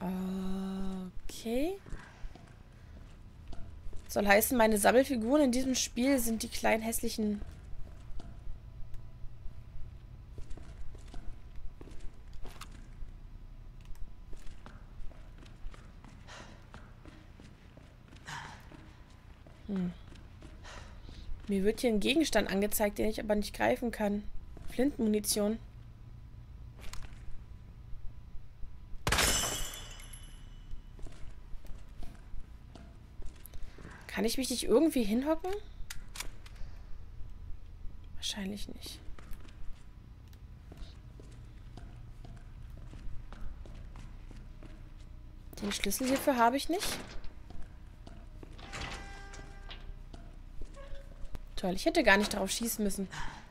Okay. Soll heißen, meine Sammelfiguren in diesem Spiel sind die kleinen hässlichen... Mir wird hier ein Gegenstand angezeigt, den ich aber nicht greifen kann. Flintenmunition. Kann ich mich nicht irgendwie hinhocken? Wahrscheinlich nicht. Den Schlüssel hierfür habe ich nicht. Toll, ich hätte gar nicht darauf schießen müssen.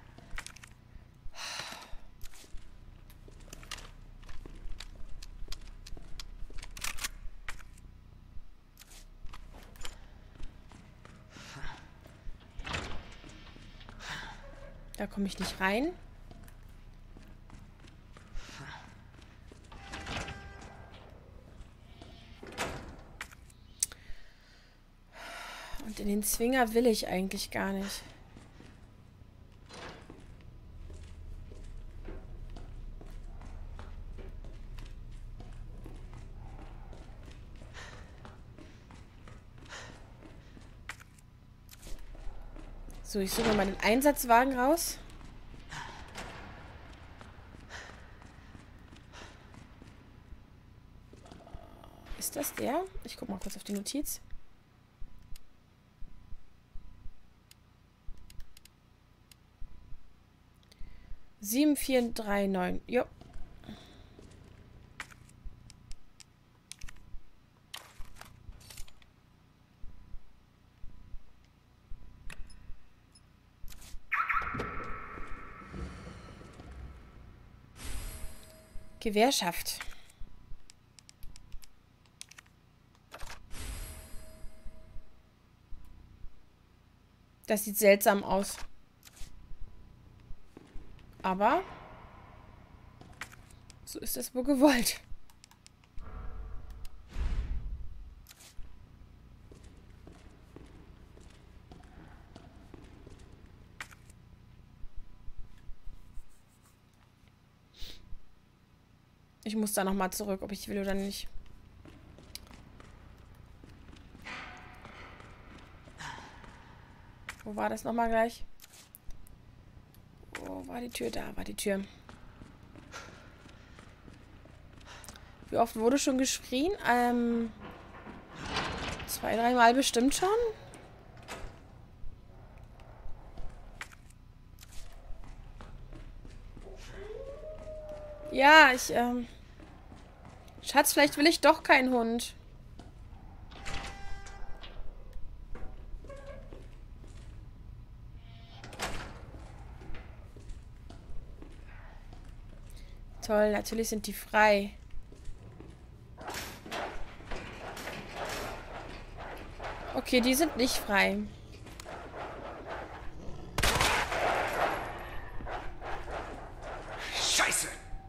Da komme ich nicht rein. Und in den Zwinger will ich eigentlich gar nicht. So, ich suche mal den Einsatzwagen raus. Ist das der? Ich gucke mal kurz auf die Notiz. Sieben, 4, 3, 9. Jo. Gewehrschaft. Das sieht seltsam aus. Aber so ist es wohl gewollt. Ich muss da nochmal zurück, ob ich will oder nicht. Wo war das nochmal gleich? Wo war die Tür? Da war die Tür. Wie oft wurde schon geschrien? 2, 3 Mal bestimmt schon. Ja, Schatz, vielleicht will ich doch keinen Hund. Toll, natürlich sind die frei. Okay, die sind nicht frei. Scheiße!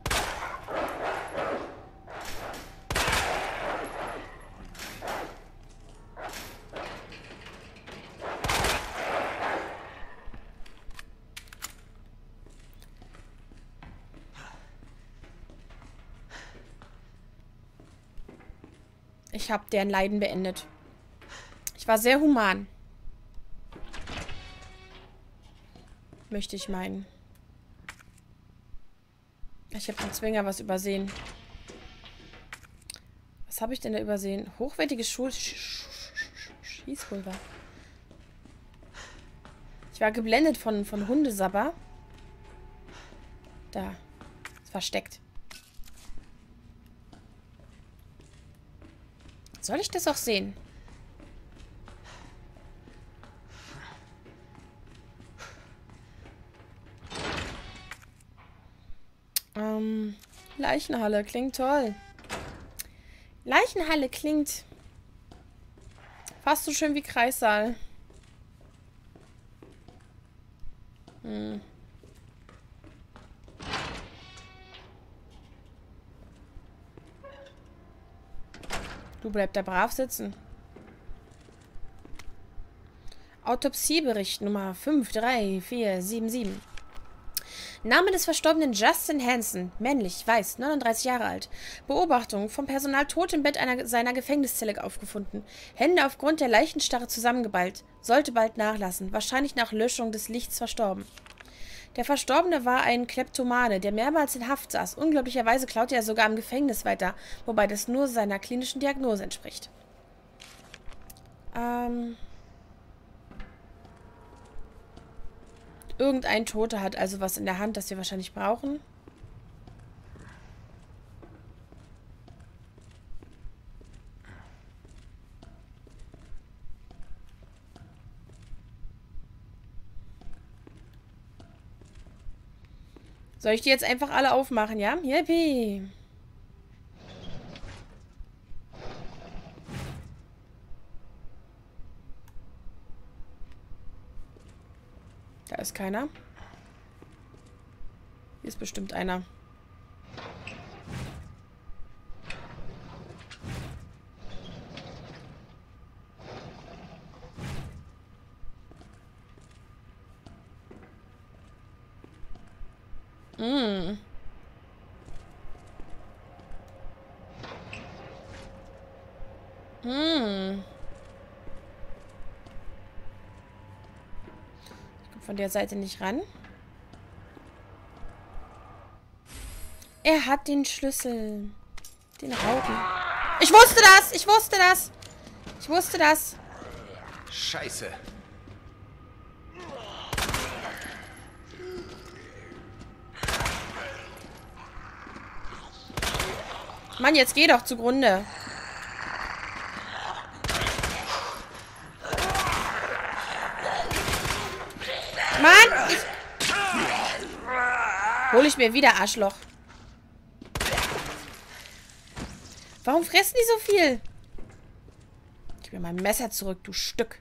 Ich habe deren Leiden beendet. Ich war sehr human. Möchte ich meinen. Ich habe im Zwinger was übersehen. Was habe ich denn da übersehen? Hochwertiges Schießpulver. Ich war geblendet von Hundesabber. Da. Ist versteckt. Soll ich das auch sehen? Leichenhalle klingt toll. Leichenhalle klingt fast so schön wie Kreissaal. Du bleibst da brav sitzen. Autopsiebericht Nummer 53477. Name des Verstorbenen Justin Hansen, männlich, weiß, 39 Jahre alt. Beobachtung, vom Personal tot im Bett seiner Gefängniszelle aufgefunden. Hände aufgrund der Leichenstarre zusammengeballt. Sollte bald nachlassen, wahrscheinlich nach Löschung des Lichts verstorben. Der Verstorbene war ein Kleptomane, der mehrmals in Haft saß. Unglaublicherweise klaute er sogar im Gefängnis weiter, wobei das nur seiner klinischen Diagnose entspricht. Irgendein Toter hat also was in der Hand, das wir wahrscheinlich brauchen. Soll ich die jetzt einfach alle aufmachen, ja? Yippie! Da ist keiner. Hier ist bestimmt einer. Mm. Mm. Ich komme von der Seite nicht ran. Er hat den Schlüssel. Den Rauchen. Ich wusste das! Ich wusste das! Ich wusste das! Scheiße. Mann, jetzt geh doch zugrunde. Mann! Hol ich mir wieder, Arschloch. Warum fressen die so viel? Gib mir mein Messer zurück, du Stück.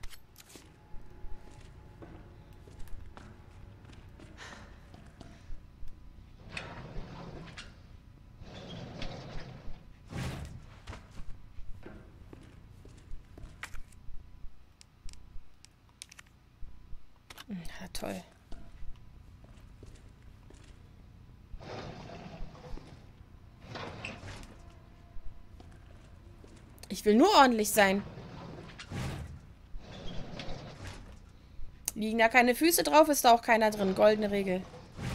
Ja, toll. Ich will nur ordentlich sein. Liegen da keine Füße drauf, ist da auch keiner drin. Goldene Regel.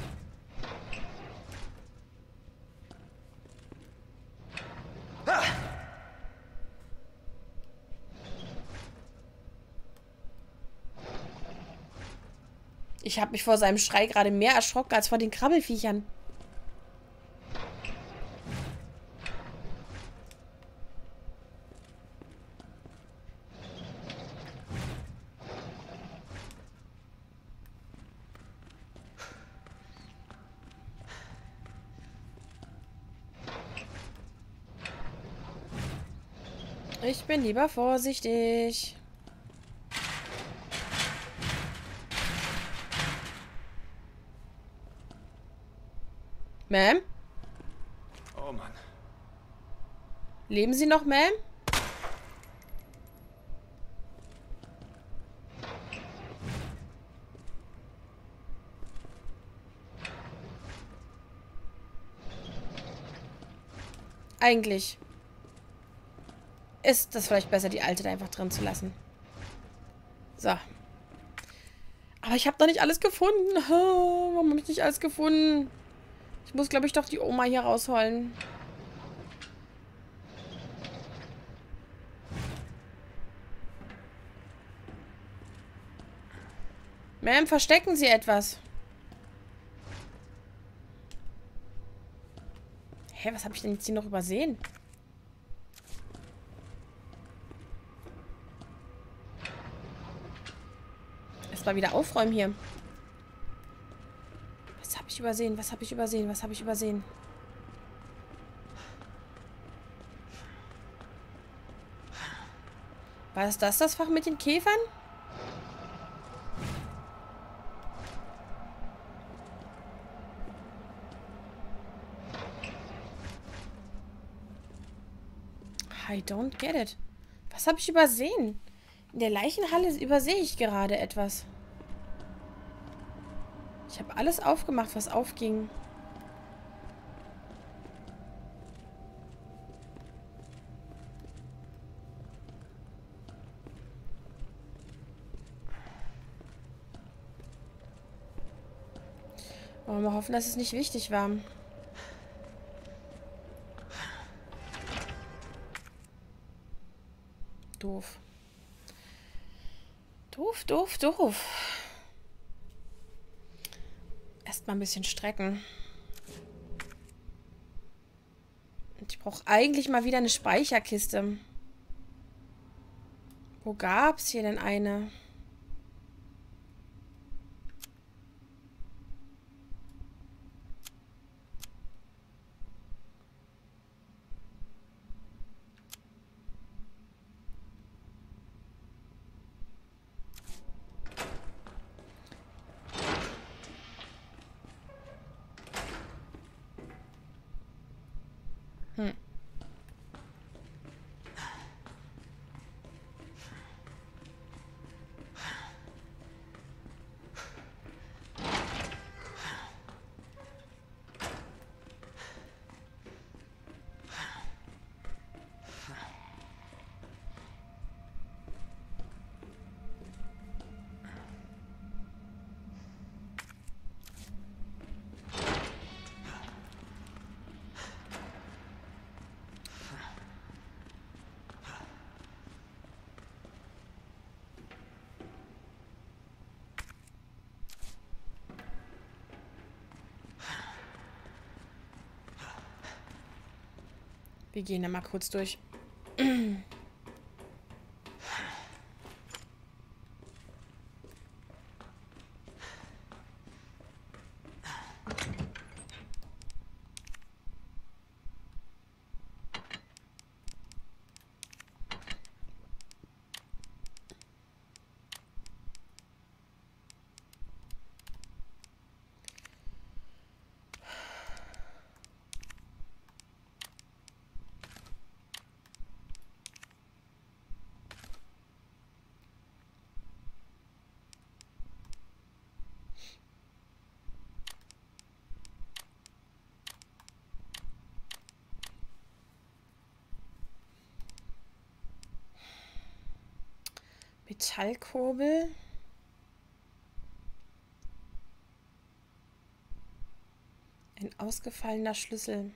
Ich habe mich vor seinem Schrei gerade mehr erschrocken als vor den Krabbelfiechern. Ich bin lieber vorsichtig. Ma'am? Oh Mann. Leben Sie noch, Ma'am? Eigentlich ist das vielleicht besser, die Alte da einfach drin zu lassen. So. Aber ich habe noch nicht alles gefunden. Warum habe ich nicht alles gefunden? Ich muss, glaube ich, doch die Oma hier rausholen. Ma'am, verstecken Sie etwas. Hä, was habe ich denn jetzt hier noch übersehen? Erstmal wieder aufräumen hier. Was habe ich übersehen? Was habe ich übersehen? Was habe ich übersehen? War das Fach mit den Käfern? I don't get it. Was habe ich übersehen? In der Leichenhalle übersehe ich gerade etwas. Ich habe alles aufgemacht, was aufging. Wollen wir hoffen, dass es nicht wichtig war. Doof. Doof, doof, doof. Erstmal ein bisschen strecken. Und ich brauche eigentlich mal wieder eine Speicherkiste. Wo gab's hier denn eine? Wir gehen da mal kurz durch. Metallkurbel. Ein ausgefallener Schlüssel.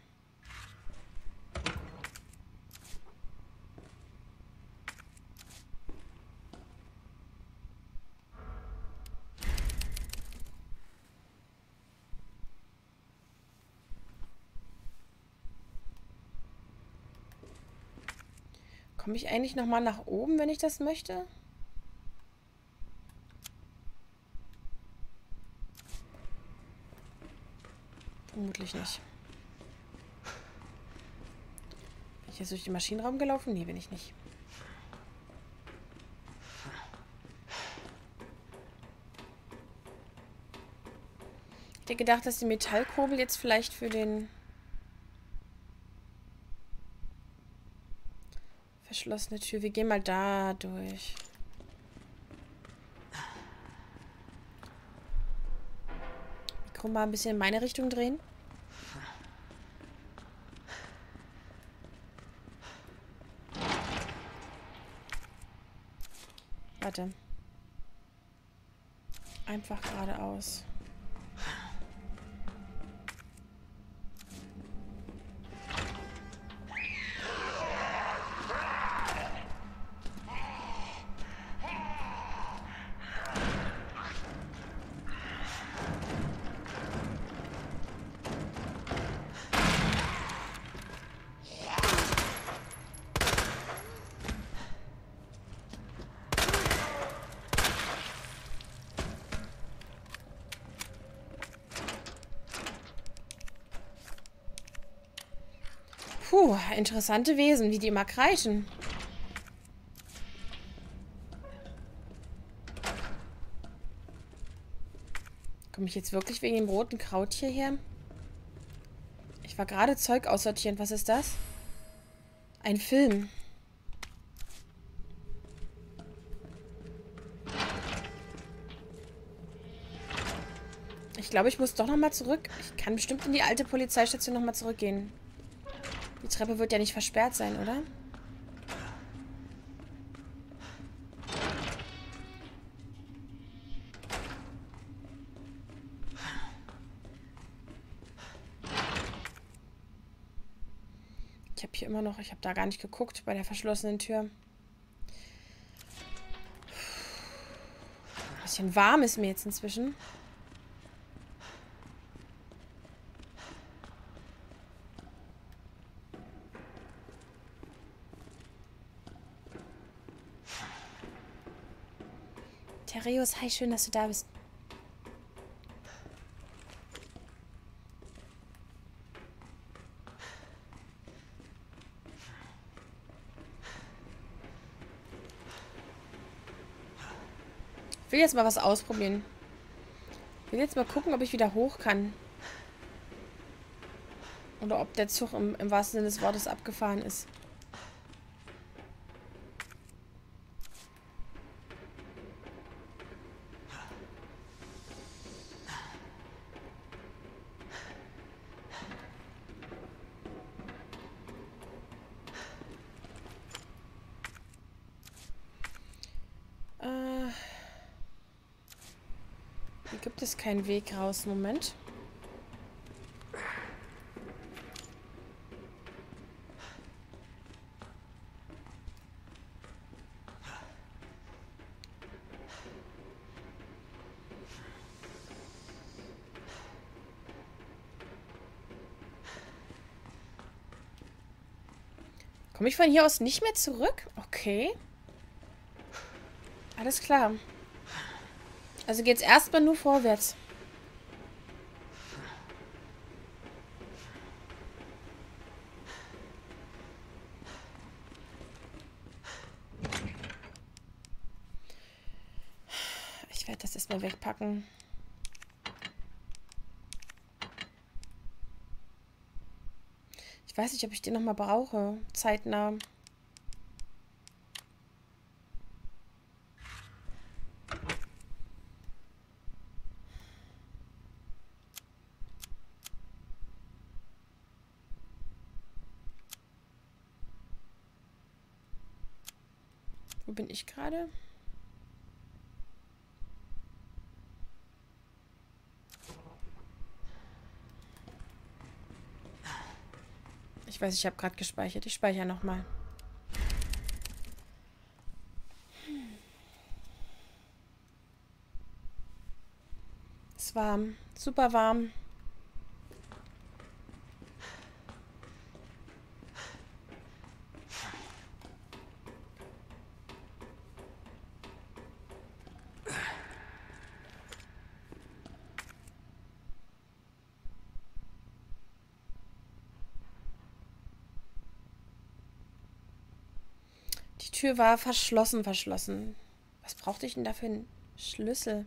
Komme ich eigentlich noch mal nach oben, wenn ich das möchte? Vermutlich nicht. Bin ich jetzt durch den Maschinenraum gelaufen? Nee, bin ich nicht. Ich hätte gedacht, dass die Metallkurbel jetzt vielleicht für den verschlossene Tür. Wir gehen mal da durch. Mikro mal ein bisschen in meine Richtung drehen. Warte. Einfach geradeaus. Puh, interessante Wesen, wie die immer kreischen. Komme ich jetzt wirklich wegen dem roten Kraut hierher? Ich war gerade Zeug aussortieren. Was ist das? Ein Film. Ich glaube, ich muss doch nochmal zurück. Ich kann bestimmt in die alte Polizeistation nochmal zurückgehen. Die Treppe wird ja nicht versperrt sein, oder? Ich habe hier immer noch... Ich habe da gar nicht geguckt bei der verschlossenen Tür. Ein bisschen warm ist mir jetzt inzwischen. Tereus, hi, schön, dass du da bist. Ich will jetzt mal was ausprobieren. Ich will jetzt mal gucken, ob ich wieder hoch kann. Oder ob der Zug im wahrsten Sinne des Wortes abgefahren ist. Hier gibt es keinen Weg raus. Moment. Komme ich von hier aus nicht mehr zurück? Okay. Alles klar. Also geht's erstmal nur vorwärts. Ich werde das erstmal wegpacken. Ich weiß nicht, ob ich den nochmal brauche. Zeitnah. Wo bin ich gerade? Ich weiß, ich habe gerade gespeichert. Ich speichere nochmal. Es ist warm. Super warm. Die Tür war verschlossen. Was brauchte ich denn da für einen Schlüssel?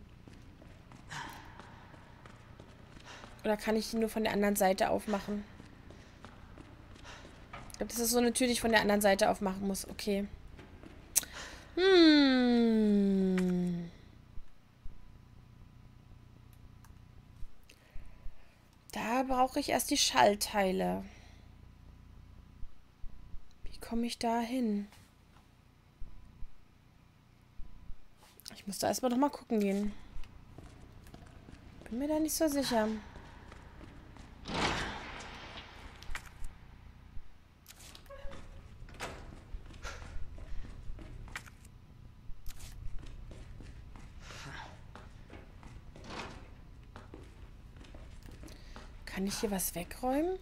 Oder kann ich die nur von der anderen Seite aufmachen? Ich glaube, das ist so eine Tür, die ich von der anderen Seite aufmachen muss. Okay. Da brauche ich erst die Schallteile. Wie komme ich da hin? Ich muss da erstmal nochmal gucken gehen. Bin mir da nicht so sicher. Kann ich hier was wegräumen?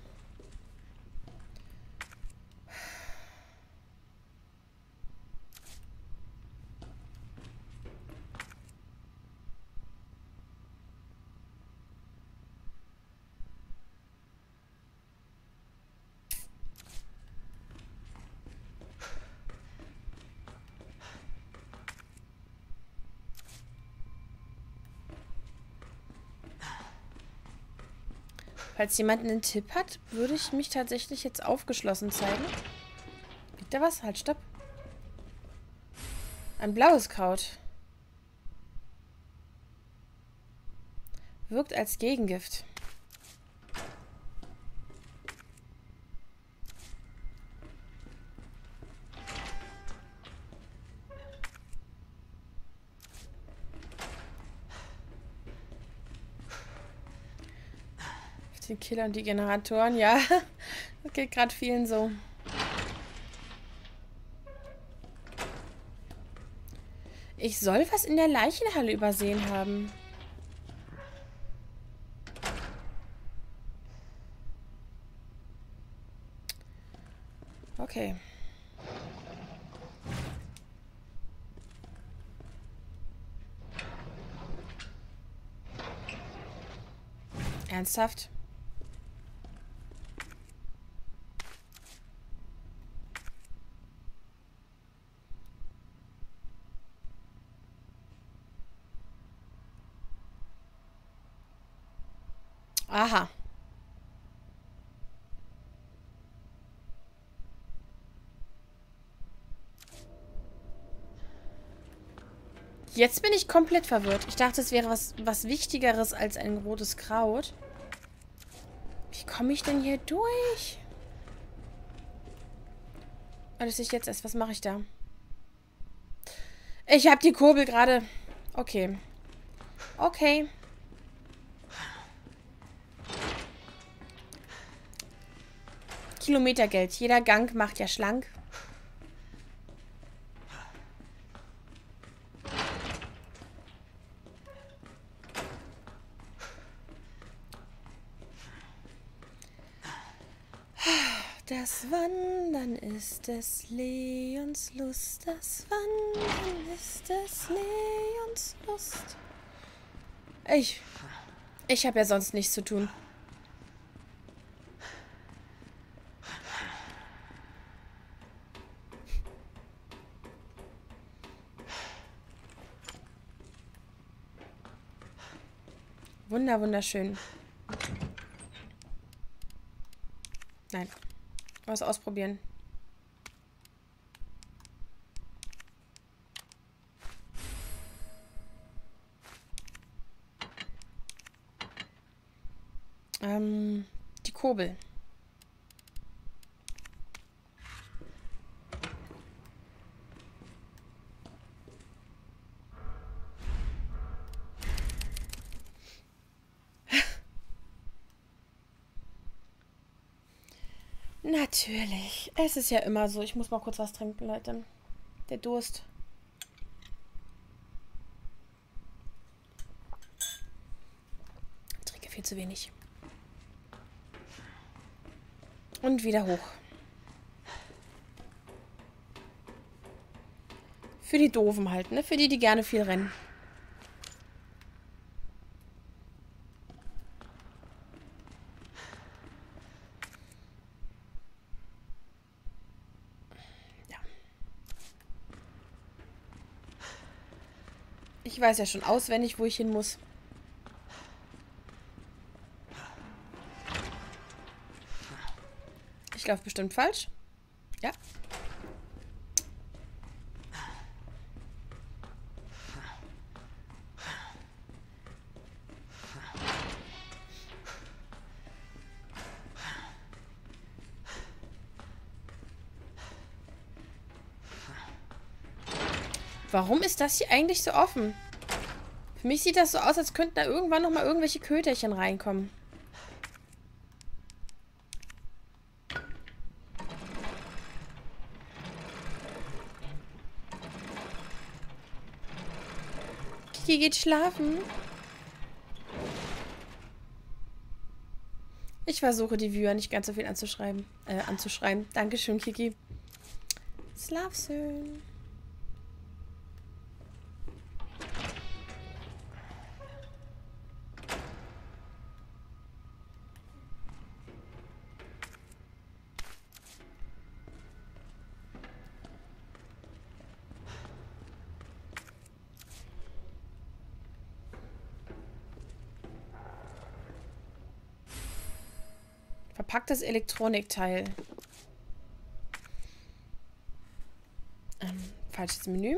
Falls jemand einen Tipp hat, würde ich mich tatsächlich jetzt aufgeschlossen zeigen. Liegt da was? Halt, stopp. Ein blaues Kraut. Wirkt als Gegengift. Die Killer und die Generatoren, ja. Das geht gerade vielen so. Ich soll was in der Leichenhalle übersehen haben. Okay. Ernsthaft? Aha. Jetzt bin ich komplett verwirrt. Ich dachte, es wäre was Wichtigeres als ein rotes Kraut. Wie komme ich denn hier durch? Oh, das sehe ich jetzt erst. Was mache ich da? Ich habe die Kurbel gerade. Okay. Okay. Kilometergeld. Jeder Gang macht ja schlank. Das Wandern ist des Leons Lust. Das Wandern ist des Leons Lust. Ich habe ja sonst nichts zu tun. Wunderschön. Nein. Was ausprobieren. Die Kurbel. Natürlich. Es ist ja immer so. Ich muss mal kurz was trinken, Leute. Der Durst. Ich trinke viel zu wenig. Und wieder hoch. Für die Doofen halt, ne? Für die, die gerne viel rennen. Ich weiß ja schon auswendig, wo ich hin muss. Ich laufe bestimmt falsch. Ja. Warum ist das hier eigentlich so offen? Für mich sieht das so aus, als könnten da irgendwann nochmal irgendwelche Köterchen reinkommen. Kiki geht schlafen. Ich versuche die Viewer nicht ganz so viel anzuschreiben. Dankeschön, Kiki. Schlaf schön. Verpacktes Elektronikteil. Falsches Menü.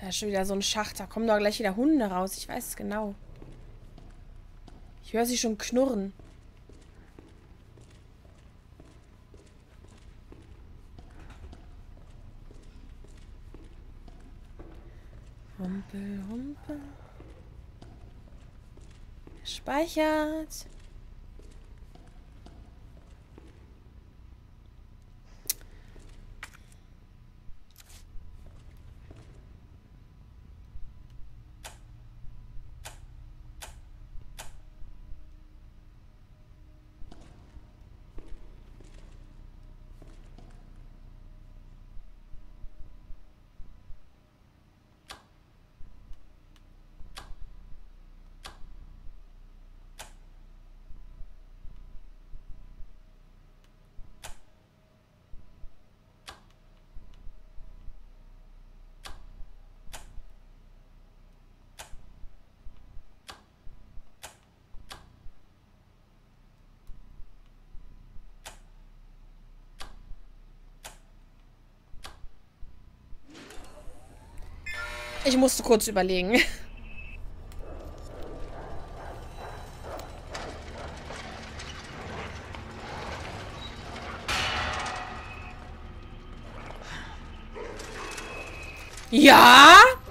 Da ist schon wieder so ein Schacht. Da kommen doch gleich wieder Hunde raus. Ich weiß es genau. Ich höre sie schon knurren. Humpel, humpel. Speichert. Ich musste kurz überlegen. Ja?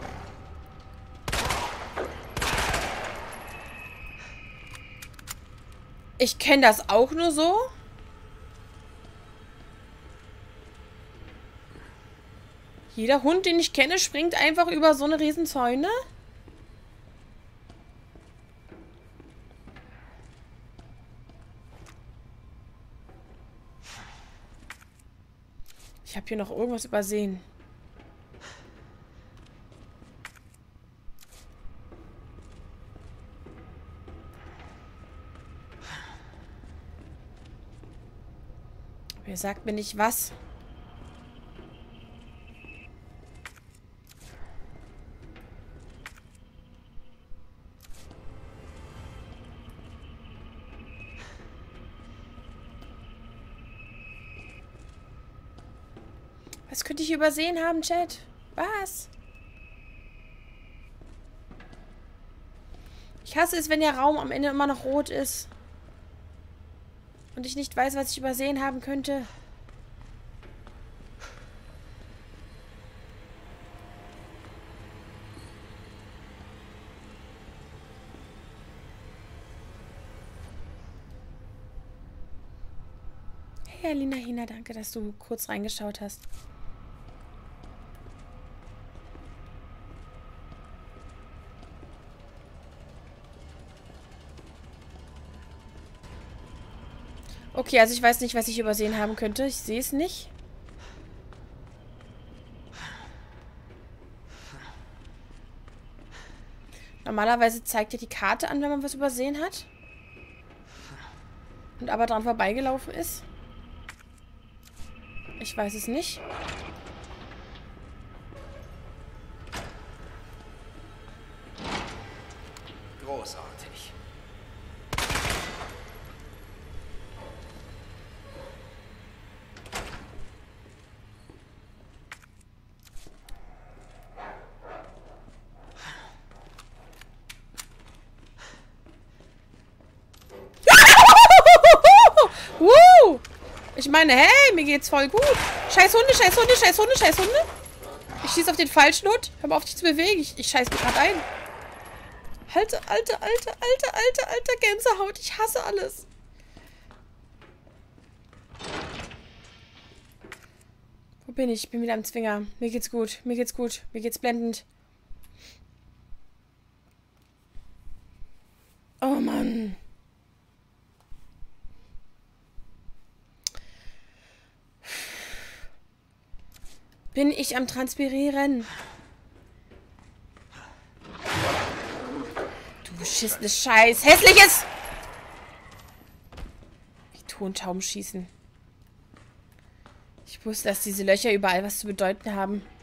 Ich kenne das auch nur so. Jeder Hund, den ich kenne, springt einfach über so eine Riesenzäune. Ich habe hier noch irgendwas übersehen. Wer sagt mir nicht was? Was könnte ich übersehen haben, Chat? Was? Ich hasse es, wenn der Raum am Ende immer noch rot ist. Und ich nicht weiß, was ich übersehen haben könnte. Hey, Alina Hina, danke, dass du kurz reingeschaut hast. Okay, also ich weiß nicht, was ich übersehen haben könnte. Ich sehe es nicht. Normalerweise zeigt ja die Karte an, wenn man was übersehen hat. Und aber dran vorbeigelaufen ist. Ich weiß es nicht. Großartig. Ich meine, hey, mir geht's voll gut. Scheiß Hunde, scheiß Hunde, scheiß Hunde, scheiß Hunde. Ich schieße auf den falschen Hund. Hör mal auf, dich zu bewegen. Ich scheiß mich gerade ein. Alter Gänsehaut. Ich hasse alles. Wo bin ich? Ich bin wieder am Zwinger. Mir geht's gut. Mir geht's gut. Mir geht's blendend. Oh Mann. Bin ich am Transpirieren? Du beschissenes Scheiß. Hässliches! Wie Tontauben schießen. Ich wusste, dass diese Löcher überall was zu bedeuten haben.